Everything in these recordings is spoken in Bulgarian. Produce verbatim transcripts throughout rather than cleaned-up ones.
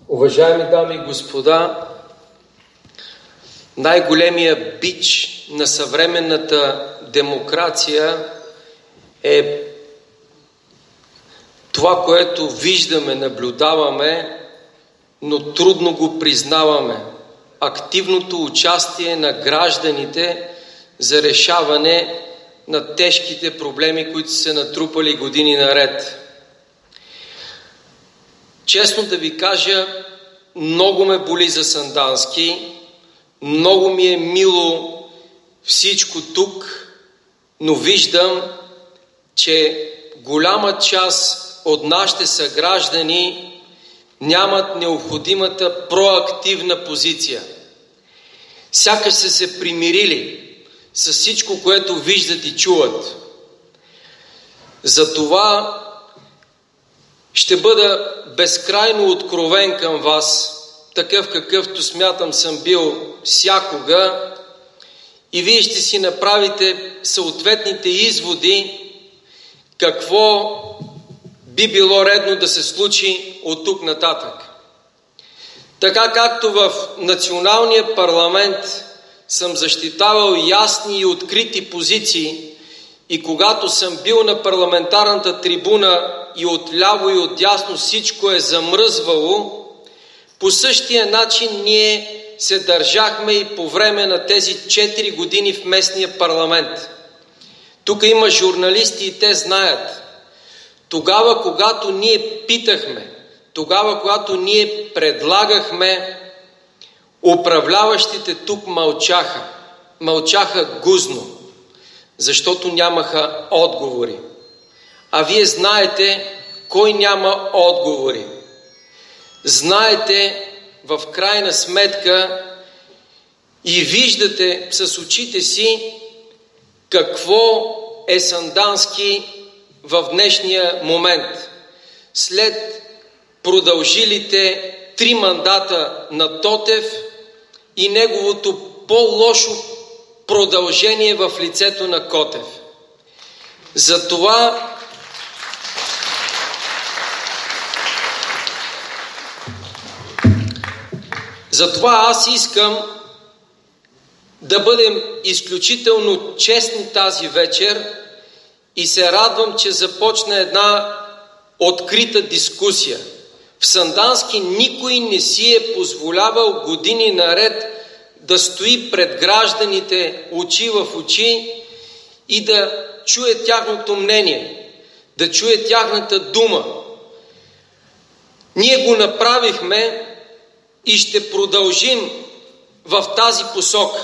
Уважаеми дами и господа, най-големия бич на съвременната демокрация е това, което виждаме, наблюдаваме, но трудно го признаваме. Активното участие на гражданите за решаване на тежките проблеми, които са се натрупали години наред. Честно да ви кажа, много ме боли за Сандански, много ми е мило всичко тук, но виждам, че голяма част от нашите съграждани нямат необходимата проактивна позиция. Сякаш са се примирили с всичко, което виждат и чуват. Затова ще бъда безкрайно откровен към вас, такъв какъвто смятам съм бил всякога, и вие ще си направите съответните изводи какво би било редно да се случи от тук нататък. Така както в националния парламент съм защитавал ясни и открити позиции и когато съм бил на парламентарната трибуна и отляво и отдясно всичко е замръзвало, по същия начин ние се държахме и по време на тези четири години в местния парламент. Тук има журналисти и те знаят. Тогава, когато ние питахме, тогава, когато ние предлагахме, управляващите тук мълчаха. Мълчаха гузно, защото нямаха отговори. А вие знаете кой няма отговори. Знаете в крайна сметка и виждате с очите си какво е Сандански в днешния момент. След продължилите три мандата на Тотев и неговото по-лошо продължение в лицето на Котев. Затова Затова аз искам да бъдем изключително честни тази вечер и се радвам, че започна една открита дискусия. В Сандански никой не си е позволявал години наред да стои пред гражданите очи в очи и да чуе тяхното мнение, да чуе тяхната дума. Ние го направихме и ще продължим в тази посока.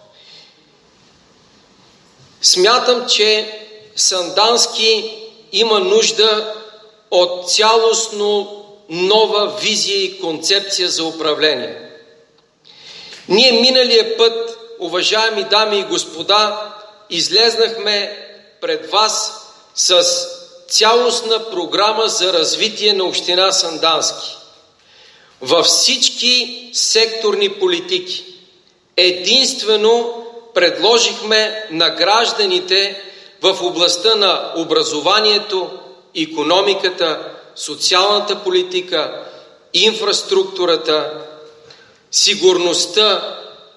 Смятам, че Сандански има нужда от цялостно нова визия и концепция за управление. Ние миналия път, уважаеми дами и господа, излезнахме пред вас с цялостна програма за развитие на община Сандански. Във всички секторни политики единствено предложихме на гражданите в областта на образованието, икономиката, социалната политика, инфраструктурата, сигурността,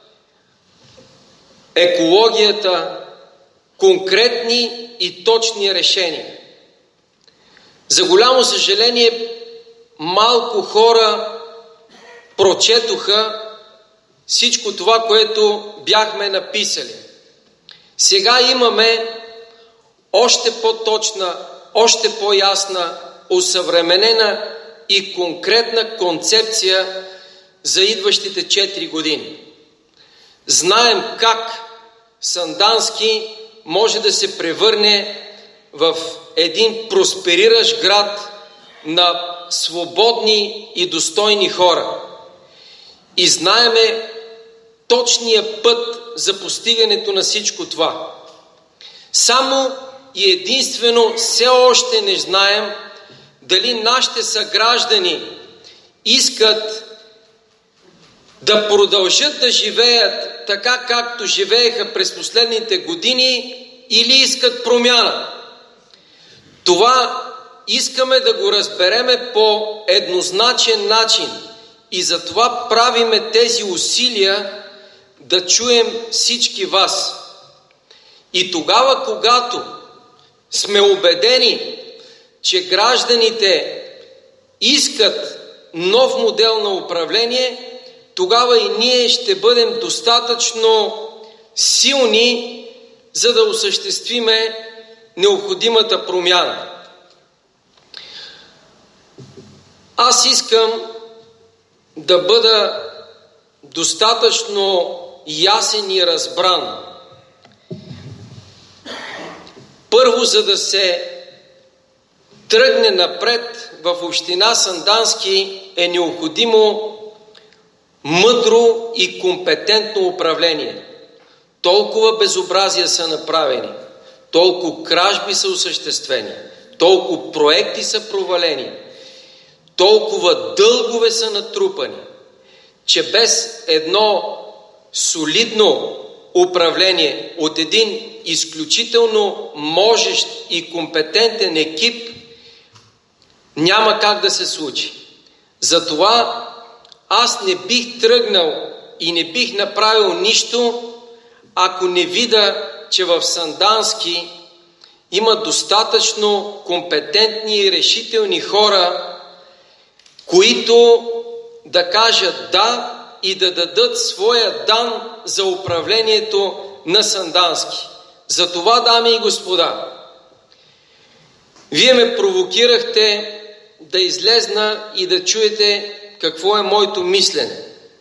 екологията, конкретни и точни решения. За голямо съжаление, малко хора прочетоха всичко това, което бяхме написали. Сега имаме още по-точна, още по-ясна, осъвременена и конкретна концепция за идващите четири години. Знаем как Сандански може да се превърне в един проспериращ град на свободни и достойни хора. И знаеме точния път за постигането на всичко това. Само и единствено все още не знаем дали нашите съграждани искат да продължат да живеят така, както живееха през последните години, или искат промяна. Това искаме да го разбереме по еднозначен начин и затова правиме тези усилия да чуем всички вас. И тогава, когато сме убедени, че гражданите искат нов модел на управление, тогава и ние ще бъдем достатъчно силни, за да осъществиме необходимата промяна. Аз искам да бъда достатъчно ясен и разбран. Първо, за да се тръгне напред в община Сандански, е необходимо мъдро и компетентно управление. Толкова безобразия са направени, толкова кражби са осъществени, толкова проекти са провалени, толкова дългове са натрупани, че без едно солидно управление от един изключително можещ и компетентен екип няма как да се случи. Затова аз не бих тръгнал и не бих направил нищо, ако не видя, че в Сандански има достатъчно компетентни и решителни хора, които да кажат да и да дадат своя дан за управлението на Сандански. Затова, дами и господа, вие ме провокирахте да излезна и да чуете какво е моето мислене.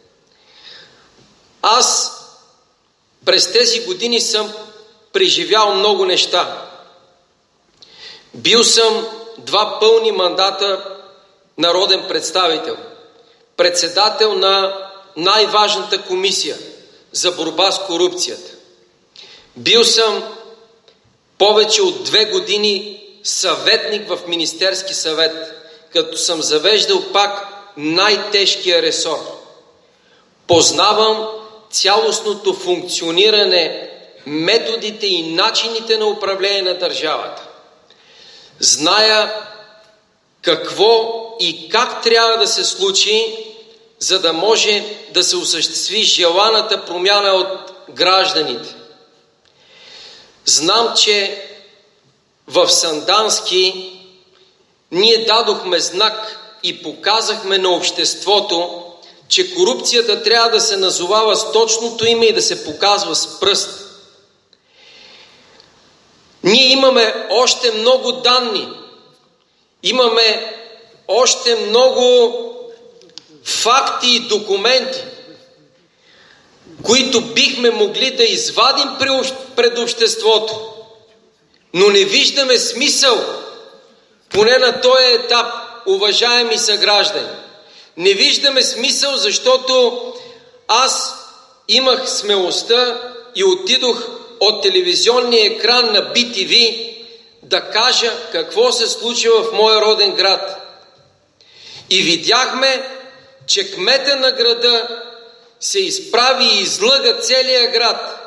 Аз през тези години съм преживял много неща. Бил съм два пълни мандата народен представител, председател на най-важната комисия за борба с корупцията. Бил съм повече от две години съветник в Министерски съвет, като съм завеждал пак най-тежкия ресор. Познавам цялостното функциониране, методите и начините на управление на държавата. Зная какво и как трябва да се случи, за да може да се осъществи желаната промяна от гражданите. Знам, че в Сандански ние дадохме знак и показахме на обществото, че корупцията трябва да се назовава с точното име и да се показва с пръст. Ние имаме още много данни, имаме още много факти и документи, които бихме могли да извадим пред обществото, но не виждаме смисъл, поне на този етап, уважаеми съграждани. Не виждаме смисъл, защото аз имах смелостта и отидох от телевизионния екран на Би Ти Ви да кажа какво се случва в моя роден град. И видяхме, че кмета на града се изправи и излъга целия град.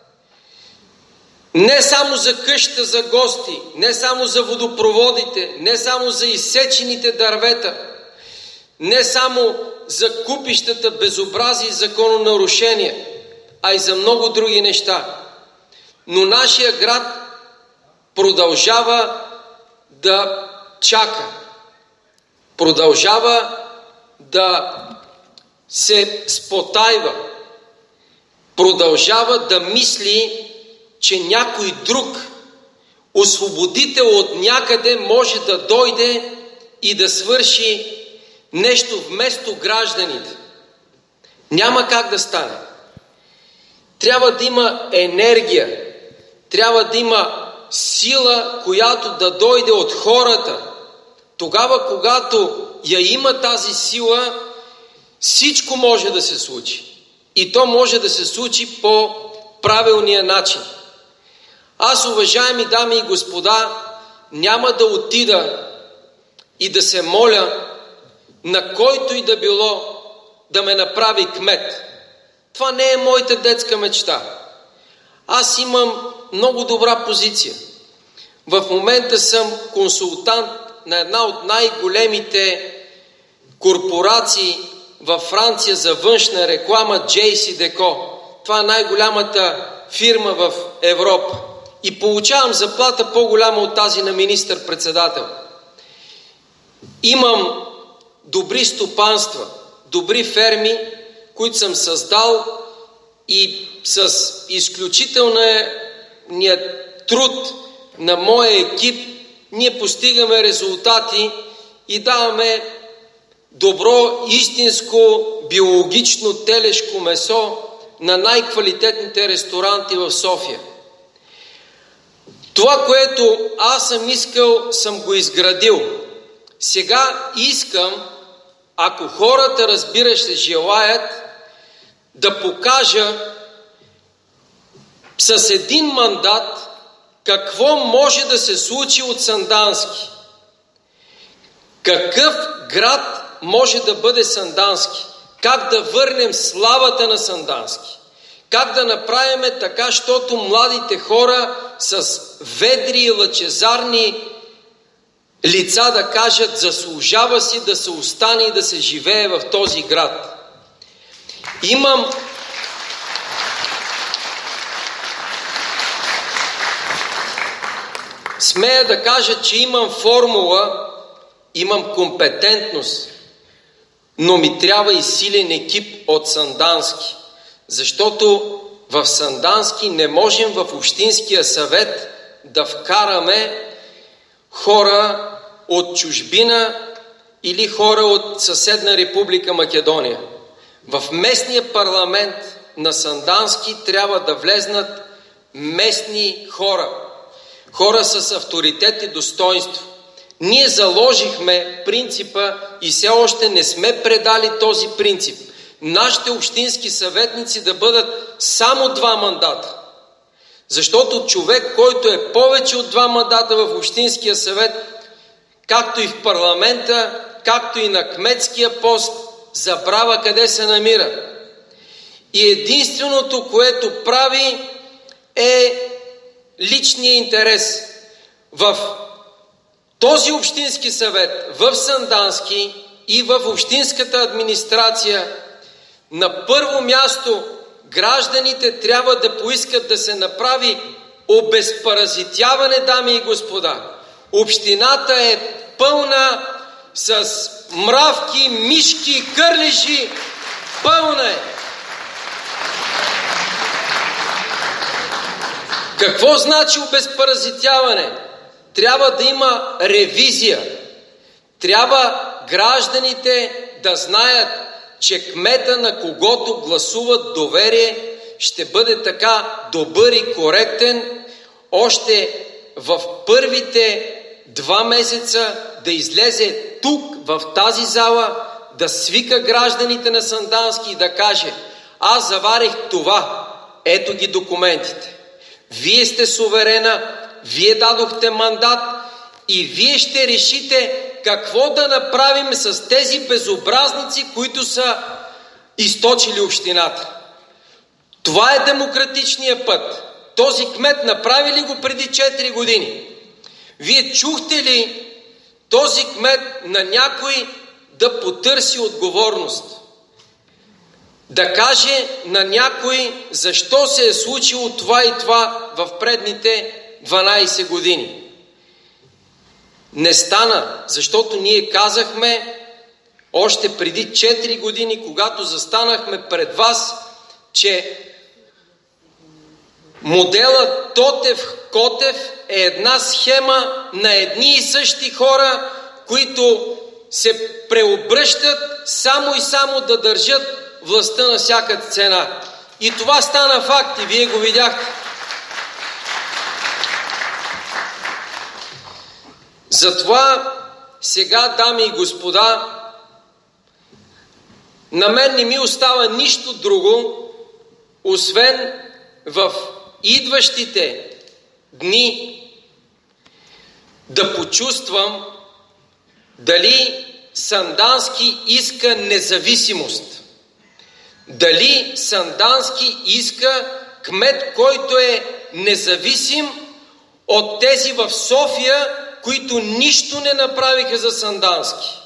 Не само за къщата за гости, не само за водопроводите, не само за изсечените дървета, не само за купищата безобразие и закононарушения, а и за много други неща. Но нашия град продължава да чака. Продължава да се спотайва. Продължава да мисли, че някой друг, освободител от някъде, може да дойде и да свърши нещо вместо гражданите. Няма как да стане. Трябва да има енергия, трябва да има сила, която да дойде от хората. Тогава, когато я има тази сила, всичко може да се случи. И то може да се случи по правилния начин. Аз, уважаеми дами и господа, няма да отида и да се моля на който и да било да ме направи кмет. Това не е моята детска мечта. Аз имам много добра позиция. В момента съм консултант на една от най-големите корпорации във Франция за външна реклама Джей Си Деко. Това е най-голямата фирма в Европа. И получавам заплата по-голяма от тази на министър-председател. Имам добри стопанства, добри ферми, които съм създал и с изключителния труд на моя екип ние постигаме резултати и даваме добро, истинско, биологично телешко месо на най-квалитетните ресторанти в София. Това, което аз съм искал, съм го изградил. Сега искам, ако хората, разбира се, желаят, да покажа с един мандат какво може да се случи от Сандански. Какъв град може да бъде Сандански? Как да върнем славата на Сандански? Как да направим така, защото младите хора с ведри и лъчезарни лица да кажат: заслужава си да се остане и да се живее в този град. Имам смея да кажа, че имам формула, имам компетентност, но ми трябва и силен екип от Сандански. Защото в Сандански не можем в Общинския съвет да вкараме хора от чужбина или хора от съседна република Македония. В местния парламент на Сандански трябва да влезнат местни хора. Хора с авторитет и достоинство. Ние заложихме принципа и все още не сме предали този принцип. Нашите общински съветници да бъдат само два мандата. Защото човек, който е повече от два мандата в Общинския съвет, както и в парламента, както и на кметския пост, забравя къде се намира. И единственото, което прави, е личния интерес. В този Общински съвет, в Сандански и в Общинската администрация, на първо място гражданите трябва да поискат да се направи обезпаразитяване, дами и господа. Общината е пълна с мравки, мишки, кърлежи. Пълна е. Какво значи обезпаразитяване? Трябва да има ревизия. Трябва гражданите да знаят, че кмета, на когото гласуват доверие, ще бъде така добър и коректен, още в първите два месеца да излезе тук, в тази зала, да свика гражданите на Сандански и да каже: аз заварих това, ето ги документите. Вие сте суверена, вие дадохте мандат и вие ще решите какво да направим с тези безобразници, които са източили общината. Това е демократичният път. Този кмет направи ли го преди четири години? Вие чухте ли този кмет на някой да потърси отговорност? Да каже на някой защо се е случило това и това в предните дванайсет години? Не стана, защото ние казахме още преди четири години, когато застанахме пред вас, че моделът Тотев-Котев е една схема на едни и същи хора, които се преобръщат само и само да държат властта на всяка цена. И това стана факт и вие го видяхте. Затова сега, дами и господа, на мен не ми остава нищо друго, освен в идващите дни да почувствам дали Сандански иска независимост. Дали Сандански иска кмет, който е независим от тези в София, които нищо не направиха за Сандански.